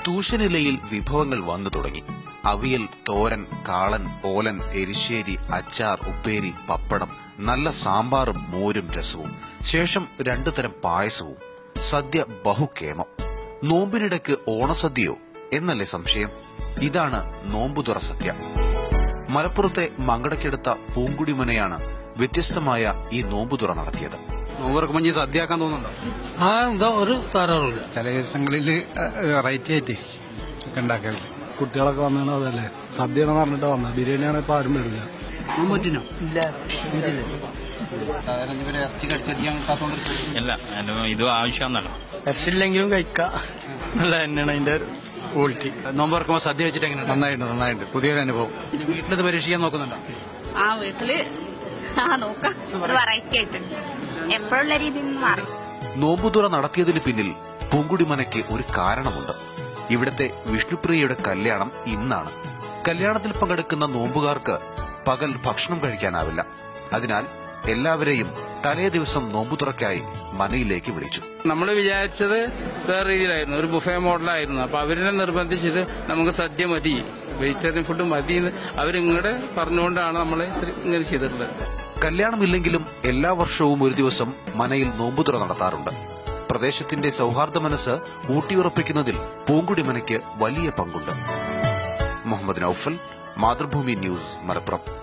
തൂഷനിലയിൽ വിഭവങ്ങൾ വന്നു തുടങ്ങി. അവിയൽ, തോരൻ, കാളൻ, ഓലൻ, എരിശ്ശേരി, അച്ചാർ, ഉപ്പേരി, പപ്പടം, നല്ല സാമ്പാറും മോരും രസവും, ശേഷം 2 തരം പായസവും. സദ്യ ബഹുക്കേമം. നോമ്പിനിടയ്ക്ക് ഓണസദ്യയോ എന്നല്ലേ സംശയം? ഇതാണ് നോമ്പുതുറ സദ്യ. മലപ്പുറത്തെ മങ്കടക്കടുത്ത പൂങ്കുടിമനയാണ് വ്യത്യസ്തമായ ഈ നോമ്പുതുറ നടത്തിയത്. നോമ്പ് സദ്യയാക്കാൻ തോന്നുന്നുണ്ടോ? ഒരു താരമില്ല. ചില ദിവസങ്ങളിൽ വെറൈറ്റി ആയിട്ട് ഉണ്ടാക്കല്. കുട്ടികളൊക്കെ വന്നാണ് അതല്ലേ സദ്യയാണെന്ന് പറഞ്ഞിട്ട് വന്നത്. ബിരിയാണിയാണ് ഇപ്പൊ ആരും വരില്ല. ഇല്ല, ഇത് ആവശ്യമാണല്ലോ. ഇറച്ചില്ലെങ്കിലും കഴിക്കാം. നല്ല തന്നെയാണ് അതിന്റെ ക്വാളിറ്റി. നോമ്പ് തുറക്കുമ്പോൾ സദ്യ വെച്ചിട്ട് എങ്ങനെയുണ്ട്? നന്നായിട്ട് പുതിയൊരു അനുഭവം. വീട്ടിലത് പരീക്ഷിക്കാൻ നോക്കുന്നുണ്ടോ? വീട്ടില് നോക്കാം. ഒരു വെറൈറ്റി ആയിട്ടുണ്ട്. എപ്പോഴുള്ള രീതിയിൽ മാറി. നോമ്പുതുറ നടത്തിയതിന് പിന്നിൽ പൂങ്കുടിമനയ്ക്ക് ഒരു കാരണമുണ്ട്. ഇവിടുത്തെ വിഷ്ണുപ്രിയയുടെ കല്യാണം ഇന്നാണ്. കല്യാണത്തിൽ പങ്കെടുക്കുന്ന നോമ്പുകാർക്ക് പകൽ ഭക്ഷണം കഴിക്കാനാവില്ല. അതിനാൽ എല്ലാവരെയും തലേ ദിവസം നോമ്പുതുറക്കായി മനയിലേക്ക് വിളിച്ചു. നമ്മൾ വിചാരിച്ചത് വേറെ രീതിയിലായിരുന്നു, ഒരു ബുഫേ മോഡലായിരുന്നു. അപ്പൊ അവരെ നിർബന്ധിച്ചിട്ട് നമുക്ക് സദ്യ മതി, വെജിറ്റേറിയൻ ഫുഡ് മതി എന്ന് അവരിങ്ങോട്ട് പറഞ്ഞുകൊണ്ടാണ് നമ്മൾ ഇങ്ങനെ ചെയ്തിട്ടുള്ളത്. കല്യാണമില്ലെങ്കിലും എല്ലാ വർഷവും ഒരു ദിവസം മനയിൽ നോമ്പുതുറ നടത്താറുണ്ട്. പ്രദേശത്തിന്റെ സൗഹാർദ്ദ മനസ്സ് ഊട്ടിയുറപ്പിക്കുന്നതിൽ പൂങ്കുടിമനയ്ക്ക് വലിയ പങ്കുണ്ട്. മുഹമ്മദ് നൌഫൽ, മാതൃഭൂമി ന്യൂസ്, മലപ്പുറം.